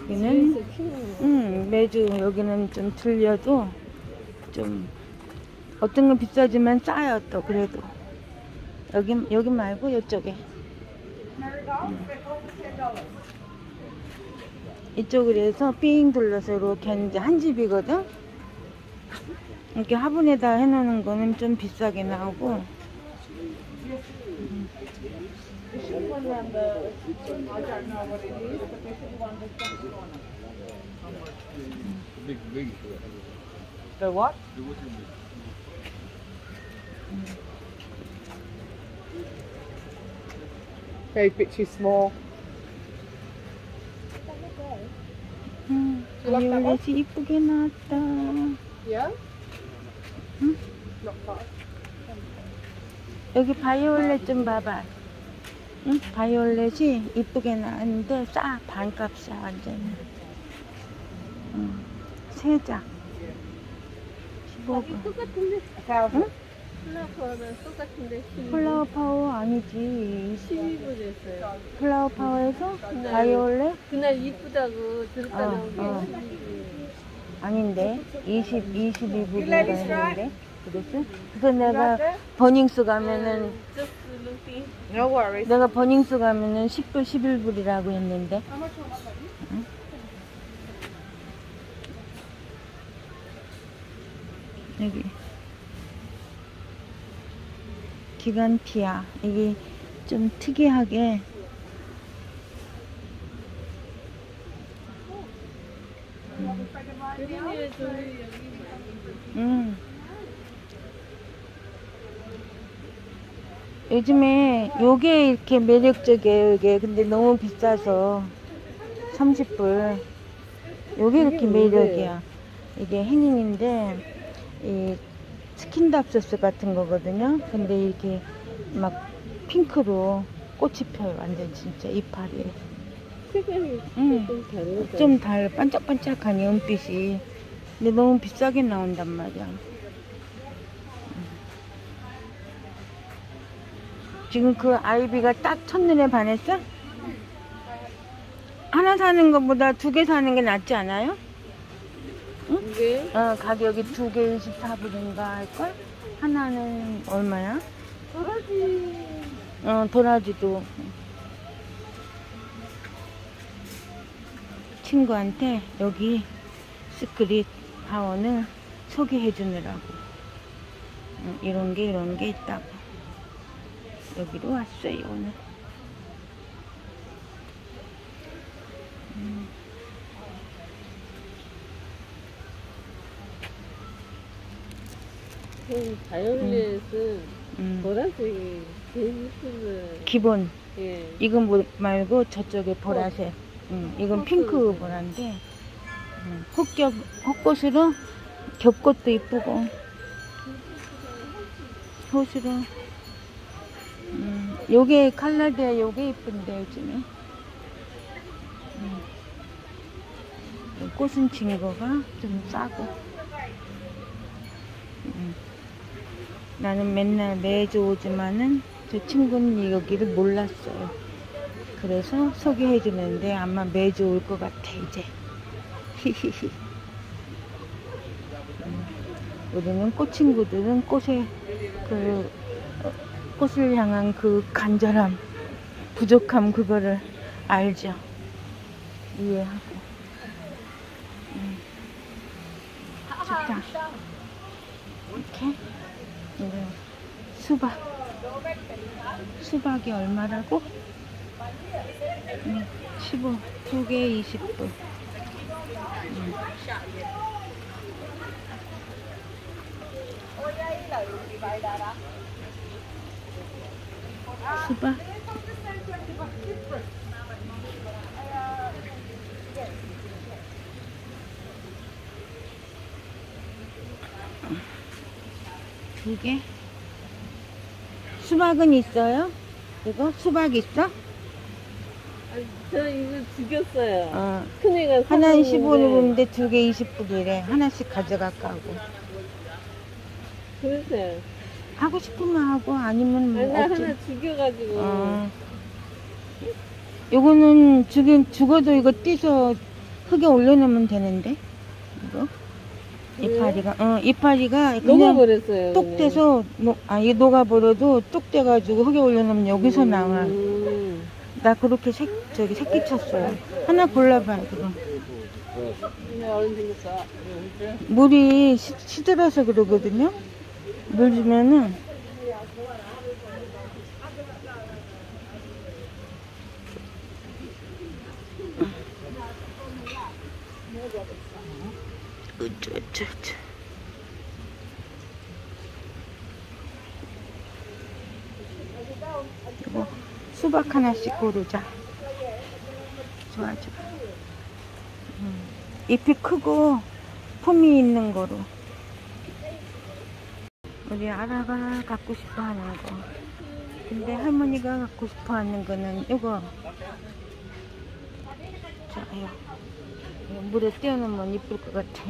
여기는 매주 여기는 좀 들려도 좀 어떤 건 비싸지만 싸요. 또 그래도 여기 말고 이쪽에 이쪽으로 해서 삥 둘러서 이렇게 이제 한 집이거든. 이렇게 화분에다 해놓는 거는 좀 비싸게 나오고. The what? Okay, bit too small. 바이올렛이 이쁘게 나왔다. Yeah? 응? Not far. 여기 바이올렛 좀 봐봐. 응? 바이올렛이 이쁘게 나왔는데 싸. 반값이야 완전히. 세 장 15분. 똑같은데? 응? 플라워 파워는 똑같은데. 플라워 파워 아니지. 12분이었어요. 플라워 파워에서 바이올렛? 그날 이쁘다고 들었다 나온 게 아닌데 22불인가 했는데. 그랬어? 그래서 내가 버닝스 가면은 Just looking. No worries. 내가 버닝스 가면은 10불 11불이라고 했는데. 응? 여기 기간티아. 이게 좀 특이하게 요즘에 요게 이렇게 매력적이에요. 이게 근데 너무 비싸서 30불. 요게 이렇게 매력이야. 이게 행잉인데 이 스킨답소스 같은 거거든요. 근데 이렇게 막 핑크로 꽃이 펴요. 완전 진짜 이파리에. 색깔이 좀 반짝반짝하니 은빛이. 근데 너무 비싸게 나온단 말이야. 지금 그 아이비가 딱 첫눈에 반했어? 하나 사는 것보다 두 개 사는 게 낫지 않아요? 응? 이게? 가격이 두 개 24불인가 할걸? 하나는 얼마야? 도라지. 도라지도. 친구한테 여기 시크릿 하원을 소개해 주느라고. 이런 게 있다고. 여기로 왔어요, 오늘. 바이올렛은 보라색이 제일 예쁜. 기본. 예. 이건 말고 저쪽에 보라색. 이건 핑크 보라인데 헛꽃으로 겹꽃도 이쁘고 호수로. 요게 칼라드야. 요게 이쁜데 요즘에. 꽃은 진 거가 좀 싸고. 나는 맨날 매주 오지만은 저 친구는 여기를 몰랐어요. 그래서 소개해 주는데 아마 매주 올 것 같아 이제. 히히히. 우리는 꽃 친구들은 꽃을 향한 그 간절함, 부족함, 그거를 알죠. 이해하고. 좋다. 이렇게. 수박이 얼마라고? 15, 두 개에 20불. 수박. 두 개. 수박은 있어요? 이거 수박 있어? 저 이거 죽였어요. 큰 애가 하나는 15불인데 두 개 20불이래. 하나씩 가져갈까 하고. 그러세요. 하고 싶으면 하고 아니면 뭐 나 없지. 하나 죽여가지고. 요거는 죽어도 이거 띄서 흙에 올려놓으면 되는데 이거 이파리가 그냥 녹아버렸어요. 뚝 떼서 이게 녹아버려도 뚝 떼가지고 흙에 올려놓으면 여기서 나와. 나 그렇게 새끼 쳤어요. 하나 골라봐요 그럼. 물이 시들어서 그러거든요. 물 주면은 이거 수박 하나씩 고르자. 좋아. 잎이 크고 품이 있는 거로. 우리 아라가 갖고 싶어 하는 거. 근데 할머니가 갖고 싶어 하는 거는 이거. 자, 이거 물에 띄워놓으면 이쁠 것 같아.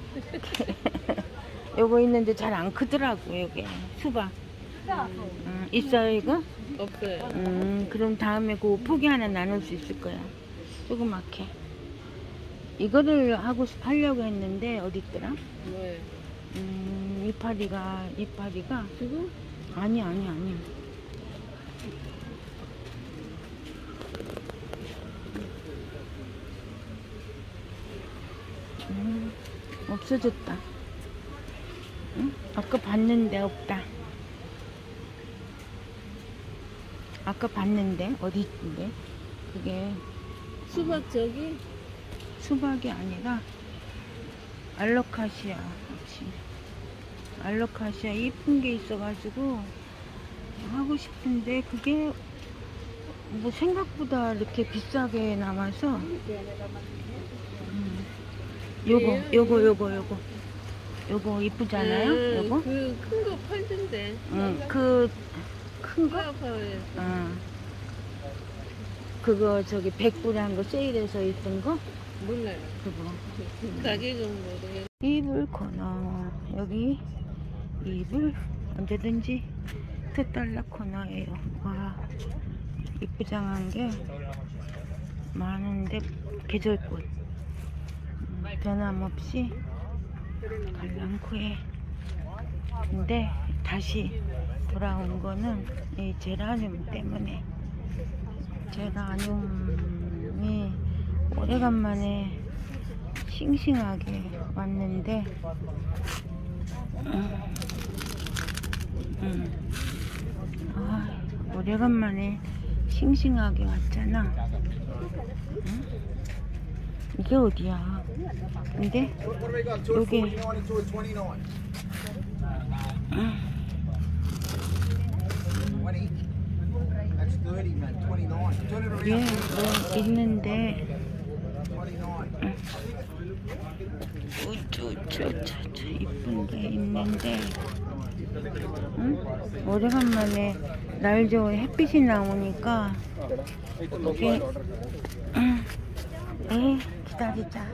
요거 있는데 잘 안 크더라고, 여기. 수박. 있어요, 이거? 없어요. 그럼 다음에 그 포기 하나 나눌 수 있을 거야. 조그맣게. 이거를 하려고 했는데, 어디 있더라? 뭐예요? 이파리가. 지금? 아니. 없어졌다. 응? 아까 봤는데 없다. 아까 봤는데 어디 있는데? 그게 수박 저기? 수박이 아니라 알로카시아. 그렇지. 알로카시아 이쁜 게 있어가지고 하고 싶은데 그게 뭐 생각보다 이렇게 비싸게 남아서 요거 이쁘잖아요. 요거 그 큰 거 팔던데. 그 큰 거? 그거 저기 100불에 한 거 세일해서 있던 거? 몰라요. 그거 가격은 모르겠어요. 이불 코너. 여기 이불 언제든지 $2 코너예요. 와, 이쁘장한 게 많은데 계절꽃 변함없이 갈랑코에. 근데 다시 돌아온 거는 이 제라늄 때문에. 제라늄이 오래간만에 싱싱하게 왔는데 오래간만에 싱싱하게 왔잖아. 이게 어디야? 근데 요게 예, 뭐 있는데 이쁜 게 있는데 오래간만에 날 좋은 햇빛이 나오니까 이게 기다리자.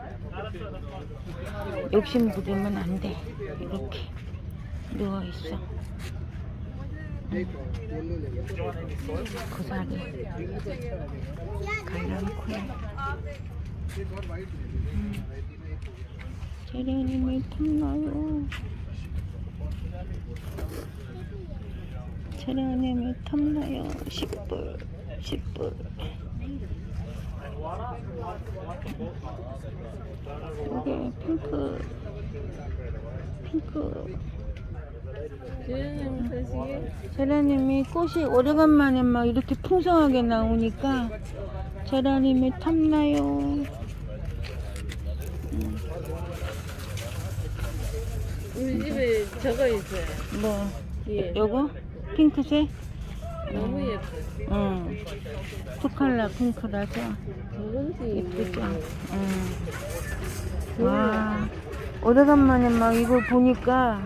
욕심 부리면 안 돼. 이렇게 누워있어. 고사리 갈랑코에 제라늄이 탐나요. 제라늄이 탐나요. 10불. 이게 핑크. 제라늄 사시게? 제라늄이 꽃이 오래간만에 막 이렇게 풍성하게 나오니까 제라늄이 탐나요. 우리 집에 저거 있어요. 뭐? 예. 요거? 핑크색? 너무 예뻐요. 두 컬러 핑크라서 저건지 예쁘죠? 와, 오래간만에 막 이걸 보니까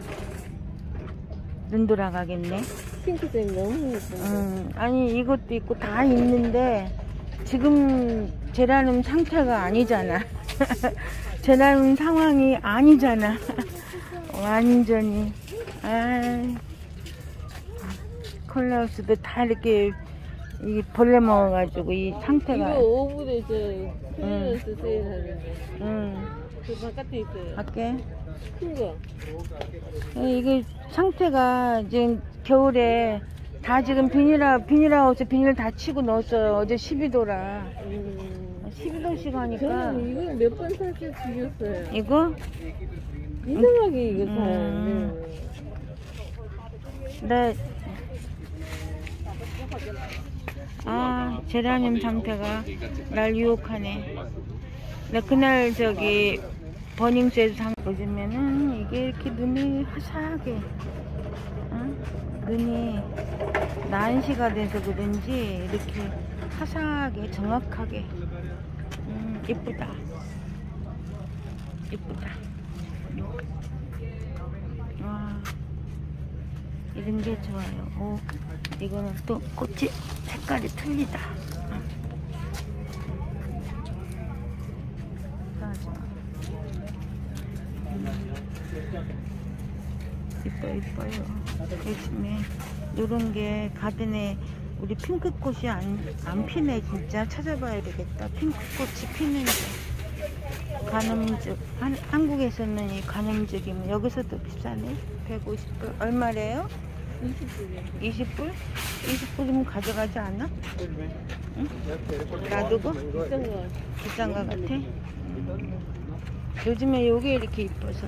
눈 돌아가겠네. 핑크색 너무 예뻐요. 아니 이것도 있고 다 있는데 지금 제라늄 상태가 아니잖아. 제라늄 상황이 아니잖아. 완전히. 콜라우스도 다 이렇게 이 벌레 먹어가지고 이 상태가. 이거 오븐에 저 클리어런스 세일하는데. 그 바깥에 있어요. 밖에. 큰 거. 이게 상태가 지금 겨울에 다 지금 비닐하우스 비닐 다 치고 넣었어요. 어제 12도라. 12도씩 하니까. 저는 이거 몇 번 사실 죽였어요. 이거? 이상하게 이거 잘. 네. 아, 제라늄 상태가 날 유혹하네. 나 그날 저기 버닝스에서 보시면은 이게 이렇게 눈이 화사하게, 눈이 난시가 돼서 그런지 이렇게 화사하게 정확하게, 이쁘다. 이쁘다. 와, 이런 게 좋아요. 오, 이거는 또 꽃이 색깔이 틀리다. 이뻐요. 요즘에 요런 게 가든에 우리 핑크꽃이 안 피네. 진짜 찾아봐야 되겠다. 핑크꽃이 피는데 가늠즙. 한국에서는 이 가늠즙이면 여기서도 비싸네. 150불. 얼마래요? 20불이요. 20불? 20불이면 가져가지 않아? 응? 놔두고? 비싼 거. 비싼 거 같아? 요즘에 요게 이렇게 이뻐서.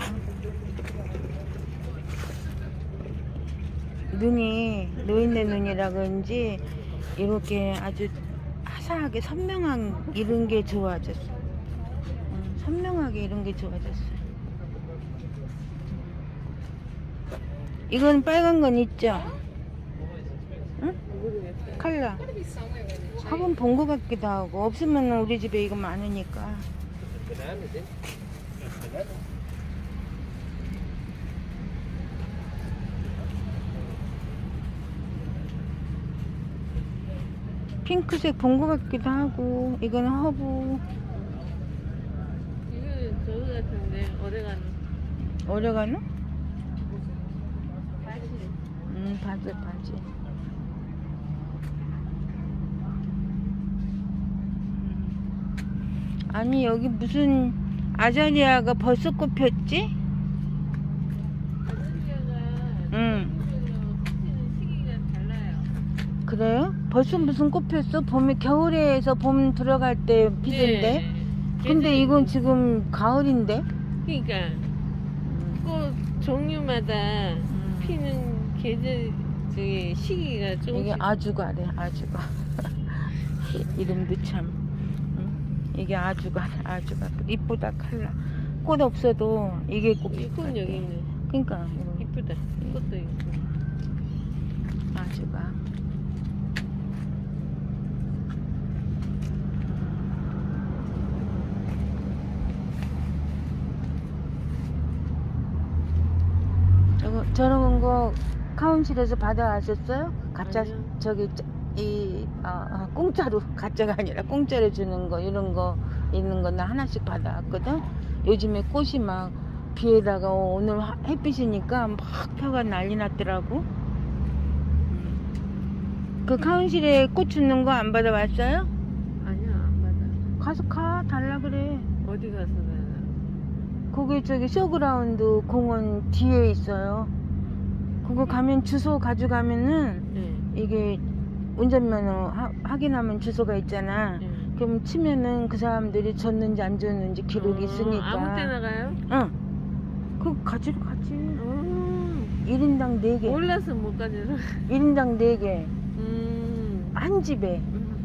눈이 노인네 눈이라 그런지 이렇게 아주 화사하게 선명한 이런 게 좋아졌어. 선명하게 이런 게 좋아졌어. 이건 빨간 건 있죠? 응? 모르겠어요. 컬러. 한번 본 것 같기도 하고. 없으면 우리 집에 이거 많으니까. 핑크색 본 것 같기도 하고. 이거는 허브. 이거는 저거 같은데 오레가노. 오레가노? 바질. 바지. 아니 여기 무슨 아자리아가 벌써 꽃폈지? 아자리아가 피는 시기가 달라요. 그래요? 벌써 무슨 꽃 폈어? 겨울에서 봄 들어갈 때 피던데? 네. 근데 이건 지금 가을인데? 그러니까 꽃 종류마다 피는 계절 저기 시기가 이게 조금씩. 아주가래. 아주가. 이름도 참. 이게 아주가. 이쁘다. 컬러. 꽃 없어도 이게 꼭 꽃 여기 있네. 그러니까 이쁘다. 꽃도 있고. 아주가. 저런 거 카운실에서 받아왔었어요? 가짜. 아니요. 저기 공짜로, 가짜가 아니라 공짜로 주는 거, 이런 거 있는 거 나 하나씩 받아왔거든. 요즘에 꽃이 막 비에다가 오늘 햇빛이니까 막 펴가 난리 났더라고. 그 카운실에 꽃 주는 거 안 받아왔어요? 아니야, 안 받아. 가서 달라 그래. 어디 가서 받아? 거기 저기 쇼그라운드 공원 뒤에 있어요. 그거 가면 주소 가져가면은 네. 이게 운전면허 확인하면 주소가 있잖아. 네. 그럼 치면은 그 사람들이 줬는지 안 줬는지 기록이 있으니까. 아무 때나 가요? 응. 그거 가지러 가지. 1인당 4개. 몰라서 못 가져서. 1인당 4개. 한 집에.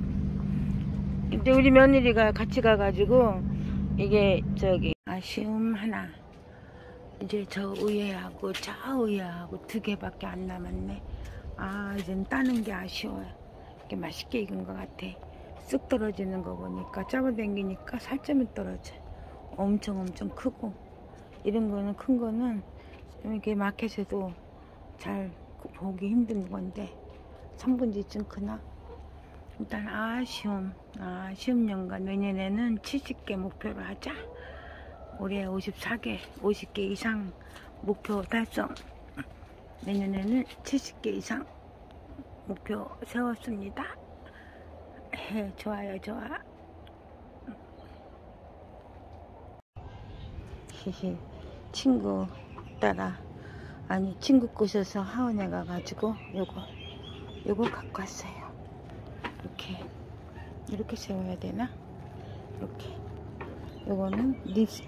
근데 우리 며느리가 같이 가가지고 이게 저기 아쉬움 하나. 이제 저 위에하고 저 위에하고 2개밖에 안 남았네. 아, 이젠 따는 게 아쉬워요. 이렇게 맛있게 익은 것 같아. 쑥 떨어지는 거 보니까 잡아당기니까 살점이 떨어져. 엄청 크고. 이런 거는 큰 거는 이렇게 마켓에도 잘 보기 힘든 건데 성분지쯤 크나? 일단 아쉬움 연가. 내년에는 70개 목표로 하자. 올해 50개 이상 목표 달성. 내년에는 70개 이상 목표 세웠습니다. 좋아요, 좋아. 히히, 친구 따라, 아니, 친구 꼬셔서 하원에 가가지고, 요거 갖고 왔어요. 이렇게 세워야 되나? 이렇게. 요거는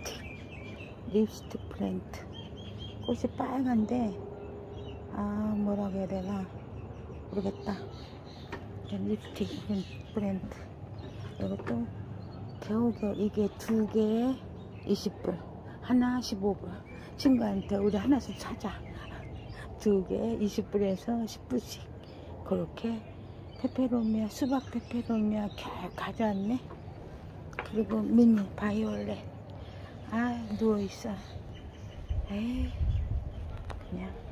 립스틱 플랜트. 꽃이 빨간데, 뭐라고 해야 되나? 모르겠다. 립스틱 플랜트. 이것도 겨우겨우 이게 2개에 20불. 하나 15불. 친구한테 우리 하나씩 사자. 2개에 20불에서 10불씩. 그렇게 페페로미아, 수박 페페로미아 가져왔네. 그리고 미니 바이올렛. 누워있어. 에이, 그냥.